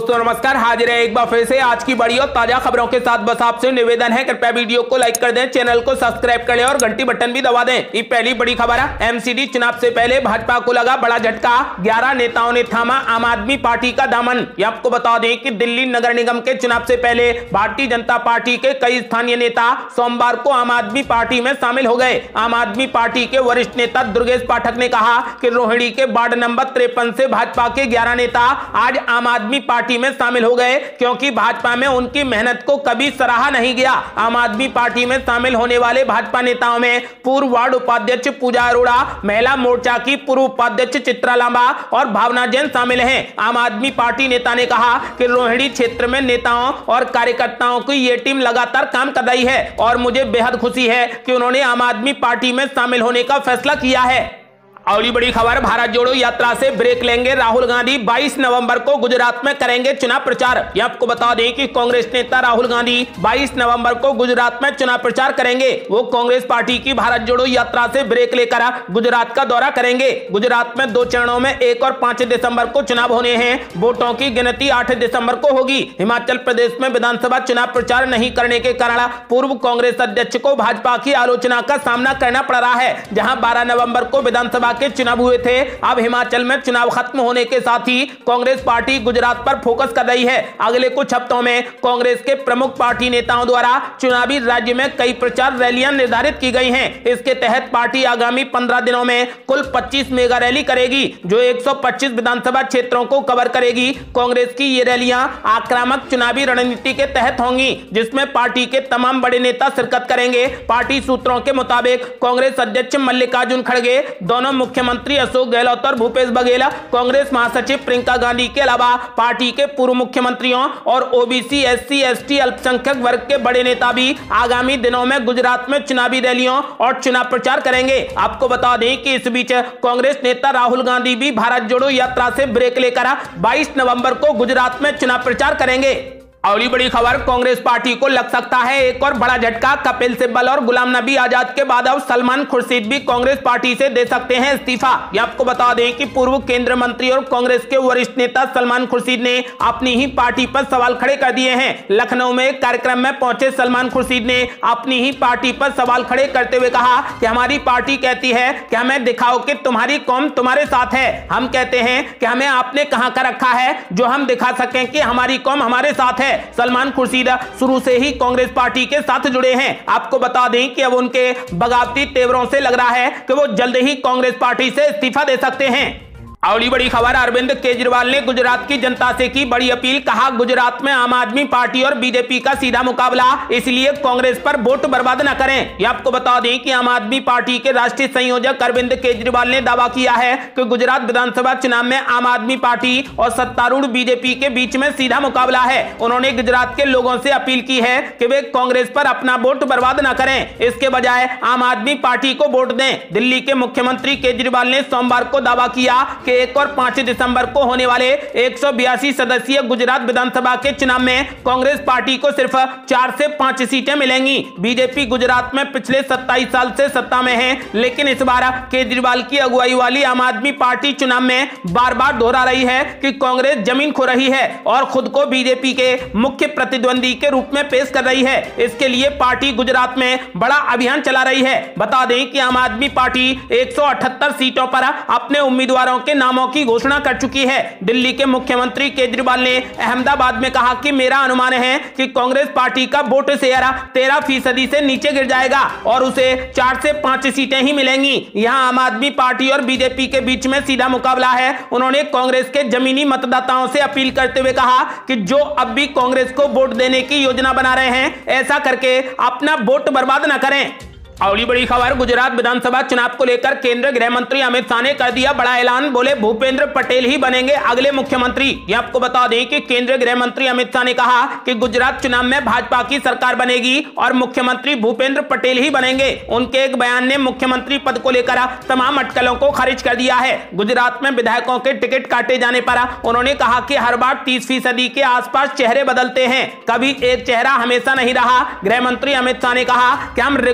दोस्तों नमस्कार, हाजिर है एक बार फिर से आज की बड़ी और ताजा खबरों के साथ। बस आपसे निवेदन है, कृपया वीडियो को लाइक कर दें, चैनल को सब्सक्राइब कर लें और घंटी बटन भी दबा दें। ये पहली बड़ी खबर है। एमसीडी चुनाव से पहले भाजपा को लगा बड़ा झटका, 11 नेताओं ने थामा आम आदमी पार्टी का दामन। ये आपको बता दें कि दिल्ली नगर निगम के चुनाव से पहले भारतीय जनता पार्टी के कई स्थानीय नेता सोमवार को आम आदमी पार्टी में शामिल हो गए। आम आदमी पार्टी के वरिष्ठ नेता दुर्गेश पाठक ने कहा कि रोहिणी के वार्ड नंबर 53 से भाजपा के 11 नेता आज आम आदमी पार्टी में शामिल हो गए, क्योंकि भाजपा में उनकी मेहनत को कभी सराहा नहीं गया। आम आदमी पार्टी में शामिल होने वाले भाजपा नेताओं में पूर्व वार्ड उपाध्यक्ष पूजा अरोड़ा, महिला मोर्चा की पूर्व उपाध्यक्ष चित्रा लांबा और भावना जैन शामिल हैं। आम आदमी पार्टी नेता ने कहा कि रोहिणी क्षेत्र में नेताओं और कार्यकर्ताओं की ये टीम लगातार काम कर रही है और मुझे बेहद खुशी है कि उन्होंने आम आदमी पार्टी में शामिल होने का फैसला किया है। अगली बड़ी खबर, भारत जोड़ो यात्रा से ब्रेक लेंगे राहुल गांधी, 22 नवंबर को गुजरात में करेंगे चुनाव प्रचार। ये आपको बता दें कि कांग्रेस नेता राहुल गांधी 22 नवंबर को गुजरात में चुनाव प्रचार करेंगे। वो कांग्रेस पार्टी की भारत जोड़ो यात्रा से ब्रेक लेकर गुजरात का दौरा करेंगे। गुजरात में 2 चरणों में 1 और 5 दिसंबर को चुनाव होने हैं। वोटों की गिनती 8 दिसंबर को होगी। हिमाचल प्रदेश में विधानसभा चुनाव प्रचार नहीं करने के कारण पूर्व कांग्रेस अध्यक्ष को भाजपा की आलोचना का सामना करना पड़ रहा है। जहां 12 नवंबर को विधानसभा के चुनाव हुए थे, अब हिमाचल में चुनाव खत्म होने के साथ ही कांग्रेस पार्टी गुजरात पर फोकस कर रही है। अगले कुछ हफ्तों में कांग्रेस के प्रमुख पार्टी नेताओं द्वारा चुनावी राज्य में कई प्रचार रैलियां निर्धारित की गई हैं। इसके तहत पार्टी आगामी 15 दिनों में कुल 25 मेगा रैली करेगी, जो 125 विधानसभा क्षेत्रों को कवर करेगी। कांग्रेस की ये रैलियां आक्रामक चुनावी रणनीति के तहत होंगी, जिसमें पार्टी के तमाम बड़े नेता शिरकत करेंगे। पार्टी सूत्रों के मुताबिक कांग्रेस अध्यक्ष मल्लिकार्जुन खड़गे, दोनों मुख्यमंत्री अशोक गहलोत और भूपेश बघेल, कांग्रेस महासचिव प्रियंका गांधी के अलावा पार्टी के पूर्व मुख्यमंत्रियों और ओबीसी, एससी, एसटी, अल्पसंख्यक वर्ग के बड़े नेता भी आगामी दिनों में गुजरात में चुनावी रैलियों और चुनाव प्रचार करेंगे। आपको बता दें कि इस बीच कांग्रेस नेता राहुल गांधी भी भारत जोड़ो यात्रा से ब्रेक लेकर 22 नवंबर को गुजरात में चुनाव प्रचार करेंगे। अगली बड़ी खबर, कांग्रेस पार्टी को लग सकता है एक और बड़ा झटका। कपिल सिब्बल और गुलाम नबी आजाद के बाद अब सलमान खुर्शीद भी कांग्रेस पार्टी से दे सकते हैं इस्तीफा। ये आपको बता दें कि पूर्व केंद्रीय मंत्री और कांग्रेस के वरिष्ठ नेता सलमान खुर्शीद ने अपनी ही पार्टी पर सवाल खड़े कर दिए हैं। लखनऊ में एक कार्यक्रम में पहुंचे सलमान खुर्शीद ने अपनी ही पार्टी पर सवाल खड़े करते हुए कहा कि हमारी पार्टी कहती है कि हमें दिखाओ कि तुम्हारी कौम तुम्हारे साथ है। हम कहते हैं कि हमें आपने कहां का रखा है जो हम दिखा सकें कि हमारी कौम हमारे साथ है। सलमान खुर्शीद शुरू से ही कांग्रेस पार्टी के साथ जुड़े हैं। आपको बता दें कि अब उनके बगावती तेवरों से लग रहा है कि वो जल्द ही कांग्रेस पार्टी से इस्तीफा दे सकते हैं। अगली बड़ी खबर, अरविंद केजरीवाल ने गुजरात की जनता से की बड़ी अपील। कहा गुजरात में आम आदमी पार्टी और बीजेपी का सीधा मुकाबला, इसलिए कांग्रेस पर वोट बर्बाद न करें। ये आपको बता दें कि आम आदमी पार्टी के राष्ट्रीय संयोजक अरविंद केजरीवाल ने दावा किया है कि गुजरात विधानसभा चुनाव में आम आदमी पार्टी और सत्तारूढ़ बीजेपी के बीच में सीधा मुकाबला है। उन्होंने गुजरात के लोगों से अपील की है कि वे कांग्रेस पर अपना वोट बर्बाद न करें, इसके बजाय आम आदमी पार्टी को वोट दें। दिल्ली के मुख्यमंत्री केजरीवाल ने सोमवार को दावा किया कि 1 और 5 दिसंबर को होने वाले 182 सदस्यीय गुजरात विधानसभा के चुनाव में कांग्रेस पार्टी को सिर्फ 4 से 5 सीटें मिलेंगी। बीजेपी गुजरात में पिछले 27 साल से सत्ता में है, लेकिन इस बार केजरीवाल की अगुवाई वाली आम आदमी पार्टी चुनाव में बार बार दोहरा रही है कि कांग्रेस जमीन खो रही है और खुद को बीजेपी के मुख्य प्रतिद्वंदी के रूप में पेश कर रही है। इसके लिए पार्टी गुजरात में बड़ा अभियान चला रही है। बता दें कि आम आदमी पार्टी 178 सीटों पर अपने उम्मीदवारों के नामों की घोषणा कर चुकी है। दिल्ली के मुख्यमंत्री केजरीवाल ने अहमदाबाद में कहा कि मेरा अनुमान है कि कांग्रेस पार्टी का वोट शेयर 13% से नीचे गिर जाएगा और उसे 4 से 5 सीटें ही मिलेंगी। यहां आम आदमी पार्टी और बीजेपी के बीच में सीधा मुकाबला है। उन्होंने कांग्रेस के जमीनी मतदाताओं से अपील करते हुए कहा कि जो अब भी कांग्रेस को वोट देने की योजना बना रहे हैं, ऐसा करके अपना वोट बर्बाद न करें। अगली बड़ी खबर, गुजरात विधानसभा चुनाव को लेकर केंद्रीय गृह मंत्री अमित शाह ने कर दिया बड़ा ऐलान। बोले भूपेंद्र पटेल ही बनेंगे अगले मुख्यमंत्री। ये आपको बता दें कि केंद्रीय गृह मंत्री अमित शाह ने कहा कि गुजरात चुनाव में भाजपा की सरकार बनेगी और मुख्यमंत्री भूपेंद्र पटेल ही बनेंगे। उनके एक बयान ने मुख्यमंत्री पद को लेकर तमाम अटकलों को खारिज कर दिया है। गुजरात में विधायकों के टिकट काटे जाने पर उन्होंने कहा कि हर बार 30% के आसपास चेहरे बदलते हैं, कभी एक चेहरा हमेशा नहीं रहा। गृह मंत्री अमित शाह ने कहा कि हम रिकॉर्ड तोड़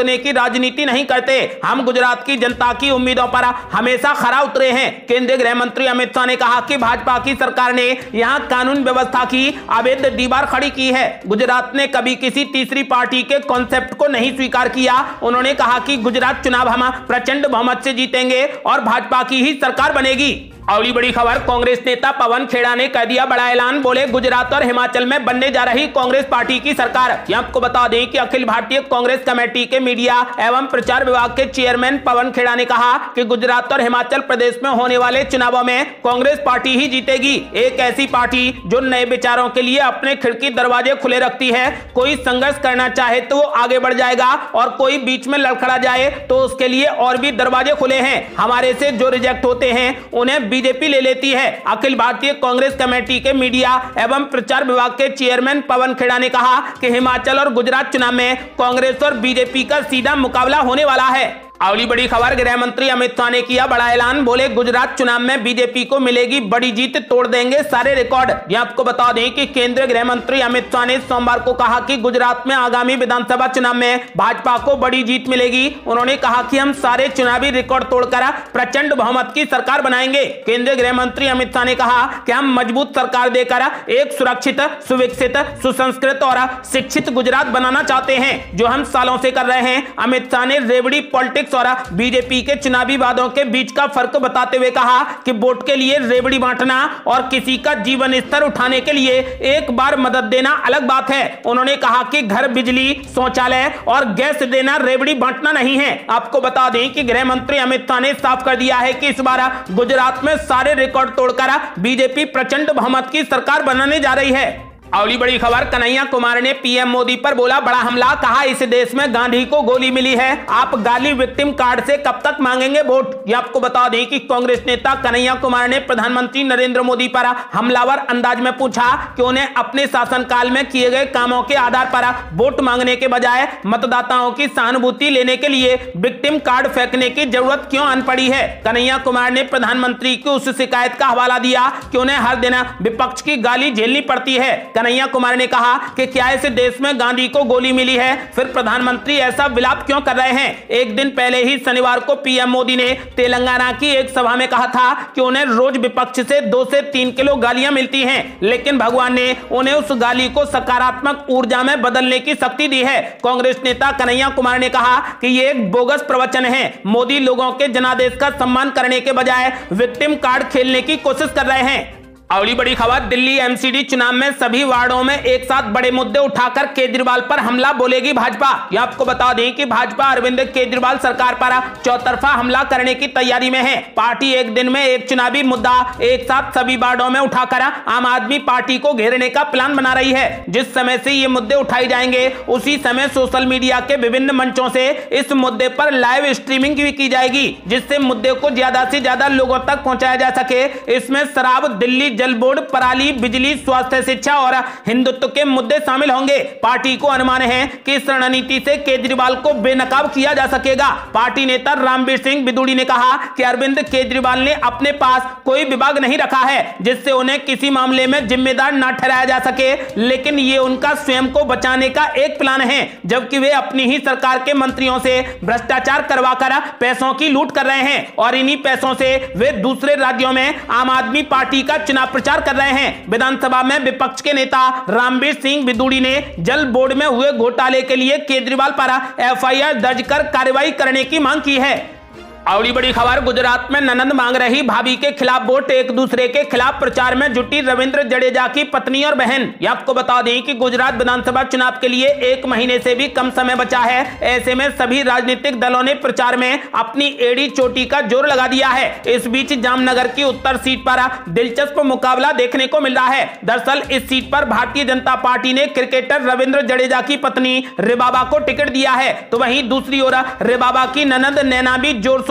तोड़ने की राजनीति नहीं करते। हम गुजरात की जनता की उम्मीदों पर हमेशा खरा उतरे हैं। केंद्रीय गृह मंत्री अमित शाह ने कहा कि भाजपा की सरकार ने यहां कानून व्यवस्था की अवैध दीवार खड़ी की है। गुजरात ने कभी किसी तीसरी पार्टी के कॉन्सेप्ट को नहीं स्वीकार किया। उन्होंने कहा कि गुजरात चुनाव हम प्रचंड बहुमत से जीतेंगे और भाजपा की ही सरकार बनेगी। अगली बड़ी खबर, कांग्रेस नेता पवन खेड़ा ने कर दिया बड़ा ऐलान। बोले गुजरात और हिमाचल में बनने जा रही कांग्रेस पार्टी की सरकार। आपको बता दें कि अखिल भारतीय कांग्रेस कमेटी के मीडिया एवं प्रचार विभाग के चेयरमैन पवन खेड़ा ने कहा कि गुजरात और हिमाचल प्रदेश में होने वाले चुनावों में कांग्रेस पार्टी ही जीतेगी। एक ऐसी पार्टी जो नए विचारों के लिए अपने खिड़की दरवाजे खुले रखती है। कोई संघर्ष करना चाहे तो वो आगे बढ़ जाएगा और कोई बीच में लड़खड़ा जाए तो उसके लिए और भी दरवाजे खुले हैं। हमारे से जो रिजेक्ट होते हैं उन्हें बीजेपी ले लेती है। अखिल भारतीय कांग्रेस कमेटी के मीडिया एवं प्रचार विभाग के चेयरमैन पवन खेड़ा ने कहा कि हिमाचल और गुजरात चुनाव में कांग्रेस और बीजेपी का सीधा मुकाबला होने वाला है। अगली बड़ी खबर, गृह मंत्री अमित शाह ने किया बड़ा ऐलान। बोले गुजरात चुनाव में बीजेपी को मिलेगी बड़ी जीत, तोड़ देंगे सारे रिकॉर्ड। ये आपको बता दें कि केंद्रीय गृह मंत्री अमित शाह ने सोमवार को कहा कि गुजरात में आगामी विधानसभा चुनाव में भाजपा को बड़ी जीत मिलेगी। उन्होंने कहा कि हम सारे चुनावी रिकॉर्ड तोड़कर प्रचंड बहुमत की सरकार बनाएंगे। केंद्रीय गृह मंत्री अमित शाह ने कहा कि हम मजबूत सरकार देकर एक सुरक्षित, सुविकसित, सुसंस्कृत और शिक्षित गुजरात बनाना चाहते हैं, जो हम सालों से कर रहे हैं। अमित शाह ने रेवड़ी पॉलिटिक्स और बीजेपी के चुनावी वादों के बीच का फर्क बताते हुए कहा कि वोट के लिए रेवड़ी बांटना और किसी का जीवन स्तर उठाने के लिए एक बार मदद देना अलग बात है। उन्होंने कहा कि घर, बिजली, शौचालय और गैस देना रेवड़ी बांटना नहीं है। आपको बता दें कि गृह मंत्री अमित शाह ने साफ कर दिया है कि इस बार गुजरात में सारे रिकॉर्ड तोड़कर बीजेपी प्रचंड बहुमत की सरकार बनाने जा रही है। अगली बड़ी खबर, कन्हैया कुमार ने पीएम मोदी पर बोला बड़ा हमला। कहा इस देश में गांधी को गोली मिली है, आप गाली विक्टिम कार्ड से कब तक मांगेंगे वोट। ये आपको बता दें कि कांग्रेस नेता कन्हैया कुमार ने प्रधानमंत्री नरेंद्र मोदी पर हमलावर अंदाज में पूछा कि उन्हें अपने शासनकाल में किए गए कामों के आधार पर वोट मांगने के बजाय मतदाताओं की सहानुभूति लेने के लिए विक्टिम कार्ड फेंकने की जरूरत क्यों आन पड़ी है। कन्हैया कुमार ने प्रधानमंत्री की उस शिकायत का हवाला दिया कि उन्हें हर दिन विपक्ष की गाली झेलनी पड़ती है। कन्हैया कुमार ने कहा कि क्या इस देश में गांधी को गोली मिली है, फिर प्रधानमंत्री ऐसा विलाप क्यों कर रहे हैं। एक दिन पहले ही शनिवार को पीएम मोदी ने तेलंगाना की एक सभा में कहा था कि उन्हें रोज विपक्ष से 2 से 3 किलो गालियां मिलती हैं, लेकिन भगवान ने उन्हें उस गाली को सकारात्मक ऊर्जा में बदलने की शक्ति दी है। कांग्रेस नेता कन्हैया कुमार ने कहा कि यह एक बोगस प्रवचन है। मोदी लोगों के जनादेश का सम्मान करने के बजाय विक्टिम कार्ड खेलने की कोशिश कर रहे हैं। अगली बड़ी खबर, दिल्ली एमसीडी चुनाव में सभी वार्डों में एक साथ बड़े मुद्दे उठाकर केजरीवाल पर हमला बोलेगी भाजपा। ये आपको बता दें कि भाजपा अरविंद केजरीवाल सरकार पर चौतरफा हमला करने की तैयारी में है। पार्टी एक दिन में एक चुनावी मुद्दा एक साथ सभी वार्डों में उठाकर आम आदमी पार्टी को घेरने का प्लान बना रही है। जिस समय से ये मुद्दे उठाए जाएंगे उसी समय सोशल मीडिया के विभिन्न मंचों से इस मुद्दे पर लाइव स्ट्रीमिंग भी की जाएगी, जिससे मुद्दे को ज्यादा से ज्यादा लोगों तक पहुंचाया जा सके। इसमें शराब, दिल्ली जल बोर्ड, पराली, बिजली, स्वास्थ्य, शिक्षा और हिंदुत्व के मुद्दे शामिल होंगे। पार्टी को अनुमान है कि इस रणनीति से केजरीवाल को बेनकाब किया जा सकेगा। पार्टी नेता रामवीर सिंह बिदुड़ी ने कहा कि अरविंद केजरीवाल ने अपने पास कोई विभाग नहीं रखा है जिससे उन्हें किसी मामले में जिम्मेदार न ठहराया जा सके, लेकिन ये उनका स्वयं को बचाने का एक प्लान है, जबकि वे अपनी ही सरकार के मंत्रियों से भ्रष्टाचार करवाकर पैसों की लूट कर रहे हैं और इन्हीं पैसों से वे दूसरे राज्यों में आम आदमी पार्टी का चुनाव प्रचार कर रहे हैं। विधानसभा में विपक्ष के नेता रामवीर सिंह बिदुड़ी ने जल बोर्ड में हुए घोटाले के लिए केजरीवाल पर एफआईआर दर्ज कर कार्रवाई करने की मांग की है। अगली बड़ी खबर, गुजरात में ननंद मांग रही भाभी के खिलाफ वोट, एक दूसरे के खिलाफ प्रचार में जुटी रविंद्र जडेजा की पत्नी और बहन। ये आपको बता दें कि गुजरात विधानसभा चुनाव के लिए 1 महीने से भी कम समय बचा है। ऐसे में सभी राजनीतिक दलों ने प्रचार में अपनी एड़ी चोटी का जोर लगा दिया है। इस बीच जामनगर की उत्तर सीट पर दिलचस्प मुकाबला देखने को मिल रहा है। दरअसल इस सीट पर भारतीय जनता पार्टी ने क्रिकेटर रविंद्र जडेजा की पत्नी रिबाबा को टिकट दिया है, तो वहीं दूसरी ओर रिबाबा की ननंद नैना भी जोर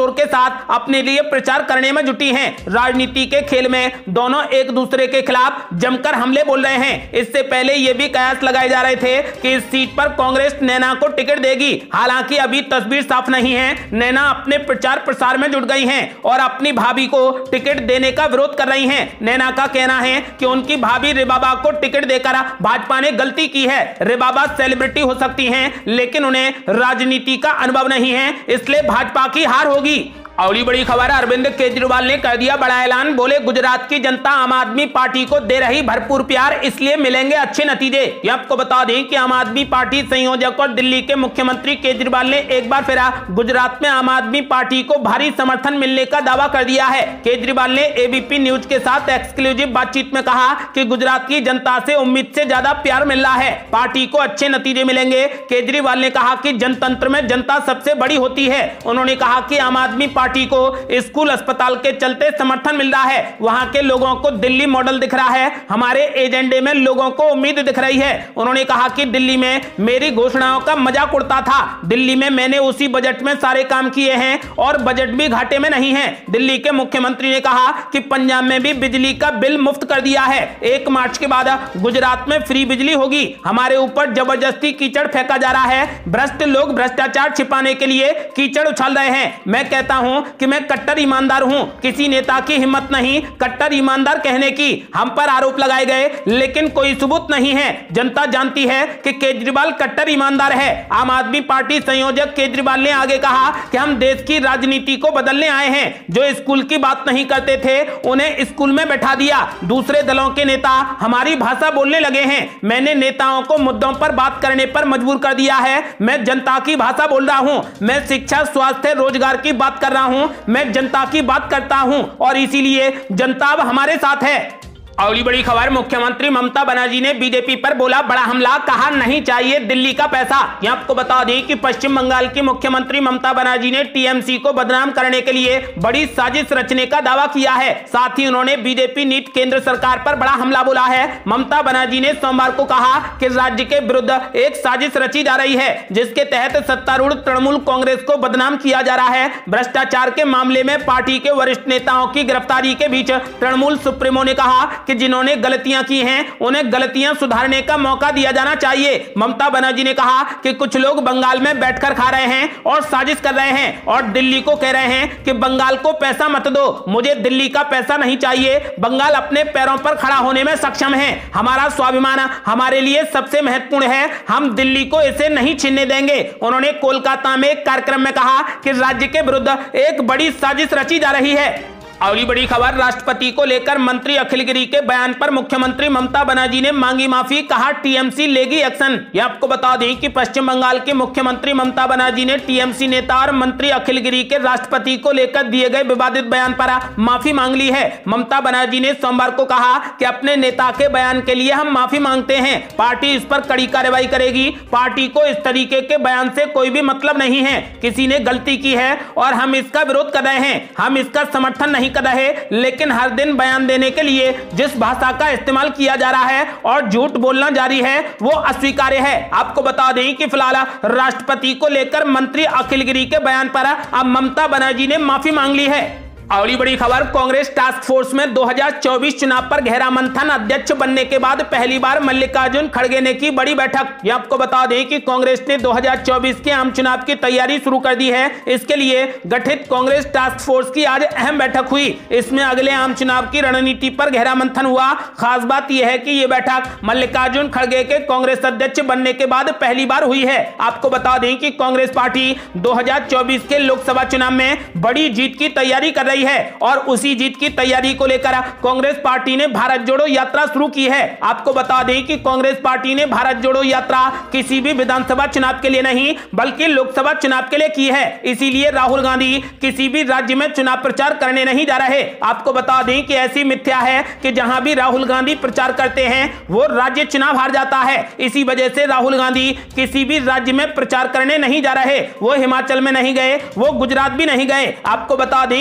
शोर के साथ अपने लिए प्रचार करने में जुटी हैं। राजनीति के खेल में दोनों एक दूसरे के खिलाफ जमकर हमले बोल रहे हैं। इससे पहले यह भी कयास लगाए जा रहे थे कि इस सीट पर कांग्रेस नैना को टिकट देगी। हालांकि अभी तस्वीर साफ नहीं है। नैना अपने प्रचार प्रसार में जुट गई हैं और अपनी भाभी को टिकट देने का विरोध कर रही हैं। नैना का कहना है कि उनकी भाभी रिबाबा को टिकट देकर भाजपा ने गलती की है। रिबाबा सेलिब्रिटी हो सकती हैं, लेकिन उन्हें राजनीति का अनुभव नहीं है, इसलिए भाजपा की हार होगी। अगली बड़ी खबर, अरविंद केजरीवाल ने कर दिया बड़ा ऐलान। बोले, गुजरात की जनता आम आदमी पार्टी को दे रही भरपूर प्यार, इसलिए मिलेंगे अच्छे नतीजे। ये आपको बता दें कि आम आदमी पार्टी संयोजक और दिल्ली के मुख्यमंत्री केजरीवाल ने एक बार फिर गुजरात में आम आदमी पार्टी को भारी समर्थन मिलने का दावा कर दिया है। केजरीवाल ने एबीपी न्यूज के साथ एक्सक्लूसिव बातचीत में कहा कि गुजरात की जनता से उम्मीद से ज्यादा प्यार मिल रहा है, पार्टी को अच्छे नतीजे मिलेंगे। केजरीवाल ने कहा कि जनतंत्र में जनता सबसे बड़ी होती है। उन्होंने कहा कि आम आदमी पार्टी को स्कूल अस्पताल के चलते समर्थन मिल रहा है। वहां के लोगों को दिल्ली मॉडल दिख रहा है। हमारे एजेंडे में लोगों को उम्मीद दिख रही है। उन्होंने कहा कि दिल्ली में मेरी घोषणाओं का मजाक उड़ता था। दिल्ली में मैंने उसी बजट में सारे काम किए हैं और बजट भी घाटे में नहीं है। दिल्ली के मुख्यमंत्री ने कहा कि पंजाब में भी बिजली का बिल मुफ्त कर दिया है। 1 मार्च के बाद गुजरात में फ्री बिजली होगी। हमारे ऊपर जबरदस्ती कीचड़ फेंका जा रहा है। भ्रष्ट लोग भ्रष्टाचार छिपाने के लिए कीचड़ उछाल रहे हैं। मैं कहता हूं कि मैं कट्टर ईमानदार हूं। किसी नेता की हिम्मत नहीं कट्टर ईमानदार कहने की। हम पर आरोप लगाए गए, लेकिन कोई सबूत नहीं है। जनता जानती है कि केजरीवाल कट्टर ईमानदार है। आम आदमी पार्टी संयोजक केजरीवाल ने आगे कहा कि हम देश की राजनीति को बदलने आए हैं। जो स्कूल की बात नहीं करते थे, उन्हें स्कूल में बैठा दिया। दूसरे दलों के नेता हमारी भाषा बोलने लगे हैं। मैंने नेताओं को मुद्दों पर बात करने पर मजबूर कर दिया है। मैं जनता की भाषा बोल रहा हूं। मैं शिक्षा, स्वास्थ्य, रोजगार की बात कर रहा हूं। मैं जनता की बात करता हूं और इसीलिए जनता अब हमारे साथ है। अगली बड़ी खबर, मुख्यमंत्री ममता बनर्जी ने बीजेपी पर बोला बड़ा हमला, कहा नहीं चाहिए दिल्ली का पैसा। यहां आपको बता दें कि पश्चिम बंगाल की मुख्यमंत्री ममता बनर्जी ने टीएमसी को बदनाम करने के लिए बड़ी साजिश रचने का दावा किया है। साथ ही उन्होंने बीजेपी नीति केंद्र सरकार पर बड़ा हमला बोला है। ममता बनर्जी ने सोमवार को कहा कि राज्य के विरुद्ध एक साजिश रची जा रही है, जिसके तहत सत्तारूढ़ तृणमूल कांग्रेस को बदनाम किया जा रहा है। भ्रष्टाचार के मामले में पार्टी के वरिष्ठ नेताओं की गिरफ्तारी के बीच तृणमूल सुप्रीमो ने कहा कि जिन्होंने गलतियां की हैं, उन्हें गलतियां सुधारने का मौका दिया जाना चाहिए। ममता बनर्जी ने कहा कि कुछ लोग बंगाल में बैठकर खा रहे हैं और साजिश कर रहे हैं और दिल्ली को कह रहे हैं कि बंगाल को पैसा मत दो। मुझे दिल्ली का पैसा नहीं चाहिए। बंगाल अपने पैरों पर खड़ा होने में सक्षम है। हमारा स्वाभिमान हमारे लिए सबसे महत्वपूर्ण है। हम दिल्ली को इसे नहीं छीनने देंगे। उन्होंने कोलकाता में एक कार्यक्रम में कहा कि राज्य के विरुद्ध एक बड़ी साजिश रची जा रही है। अगली बड़ी खबर, राष्ट्रपति को लेकर मंत्री अखिल गिरी के बयान पर मुख्यमंत्री ममता बनर्जी ने मांगी माफी, कहा टीएमसी लेगी एक्शन। यह आपको बता दें कि पश्चिम बंगाल के मुख्यमंत्री ममता बनर्जी ने टीएमसी नेता और मंत्री अखिल गिरी के राष्ट्रपति को लेकर दिए गए विवादित बयान पर माफी मांग ली है। ममता बनर्जी ने सोमवार को कहा कि अपने नेता के बयान के लिए हम माफी मांगते हैं। पार्टी इस पर कड़ी कार्रवाई करेगी। पार्टी को इस तरीके के बयान से कोई भी मतलब नहीं है। किसी ने गलती की है और हम इसका विरोध कर रहे हैं। हम इसका समर्थन नहीं कर रहे, लेकिन हर दिन बयान देने के लिए जिस भाषा का इस्तेमाल किया जा रहा है और झूठ बोलना जारी है, वो अस्वीकार्य है। आपको बता दें कि फिलहाल राष्ट्रपति को लेकर मंत्री अखिल गिरी के बयान पर अब ममता बनर्जी ने माफी मांग ली है। अगली बड़ी खबर, कांग्रेस टास्क फोर्स में 2024 चुनाव पर गहरा मंथन। अध्यक्ष बनने के बाद पहली बार मल्लिकार्जुन खड़गे ने की बड़ी बैठक। यह आपको बता दें कि कांग्रेस ने 2024 के आम चुनाव की तैयारी शुरू कर दी है। इसके लिए गठित कांग्रेस टास्क फोर्स की आज अहम बैठक हुई। इसमें अगले आम चुनाव की रणनीति पर गहरा मंथन हुआ। खास बात यह है कि यह बैठक मल्लिकार्जुन खड़गे के कांग्रेस अध्यक्ष बनने के बाद पहली बार हुई है। आपको बता दें कि कांग्रेस पार्टी 2024 के लोकसभा चुनाव में बड़ी जीत की तैयारी कर रही है और उसी जीत की तैयारी को लेकर कांग्रेस पार्टी ने भारत जोड़ो यात्रा शुरू की है। आपको बता दें कि कांग्रेस पार्टी ने भारत जोड़ो यात्रा किसी भी विधानसभा चुनाव के लिए नहीं, बल्कि लोकसभा चुनाव के लिए की है। इसीलिए राहुल गांधी किसी भी राज्य में चुनाव प्रचार करने नहीं जा रहे। आपको बता दें कि ऐसी मिथ्या है कि जहां भी राहुल गांधी प्रचार करते हैं वो राज्य चुनाव हार जाता है। इसी वजह से राहुल गांधी किसी भी राज्य में प्रचार करने नहीं जा रहे। वो हिमाचल में नहीं गए, वो गुजरात भी नहीं गए। आपको बता दें कि ऐसा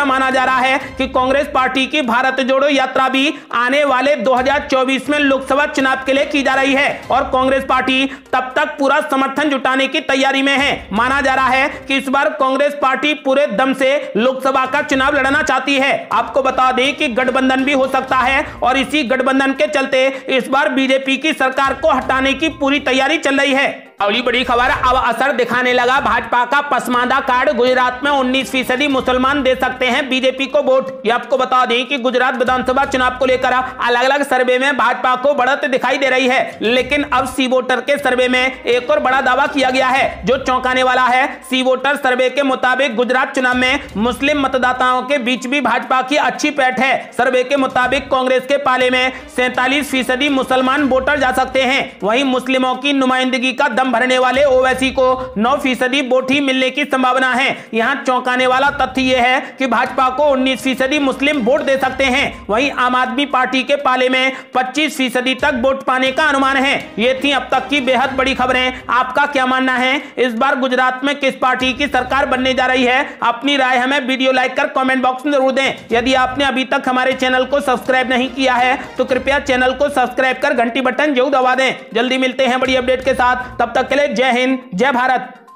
ऐसा माना जा रहा है कि कांग्रेस पार्टी की भारत जोड़ो यात्रा भी आने वाले 2024 में लोकसभा चुनाव के लिए की जा रही है और कांग्रेस पार्टी तब तक पूरा समर्थन जुटाने की तैयारी में है। माना जा रहा है कि इस बार कांग्रेस पार्टी पूरे दम से लोकसभा का चुनाव लड़ना चाहती है। आपको बता दें कि गठबंधन भी हो सकता है और इसी गठबंधन के चलते इस बार बीजेपी की सरकार को हटाने की पूरी तैयारी चल रही है। अगली बड़ी खबर, अब असर दिखाने लगा भाजपा का पसमानदा कार्ड। गुजरात में 19% मुसलमान दे सकते हैं बीजेपी को वोट। ये आपको बता दें कि गुजरात विधानसभा चुनाव को लेकर अलग अलग सर्वे में भाजपा को बढ़त दिखाई दे रही है, लेकिन अब सी वोटर के सर्वे में एक और बड़ा दावा किया गया है जो चौंकाने वाला है। सी वोटर सर्वे के मुताबिक गुजरात चुनाव में मुस्लिम मतदाताओं के बीच भी भाजपा की अच्छी पैठ है। सर्वे के मुताबिक कांग्रेस के पाले में 47% मुसलमान वोटर जा सकते हैं, वहीं मुस्लिमों की नुमाइंदगी का दम भरने वाले ओवैसी को 9% वोट ही मिलने की संभावना है। यहां चौंकाने वाला तथ्य यह है कि भाजपा को 19% मुस्लिम वोट दे सकते हैं, वहीं आम आदमी पार्टी के पाले में 25% तक वोट पाने का अनुमान है। ये थी अब तक की बेहद बड़ी खबरें। आपका क्या मानना है, इस बार गुजरात में किस पार्टी की सरकार बनने जा रही है? अपनी राय हमें वीडियो लाइक कर कमेंट बॉक्स में जरूर दें। यदि आपने अभी तक हमारे चैनल को सब्सक्राइब नहीं किया है तो कृपया चैनल को सब्सक्राइब कर घंटी बटन जरूर दबा दें। जल्दी मिलते हैं बड़ी अपडेट के साथ, तब तक के लिए जय हिंद, जय भारत।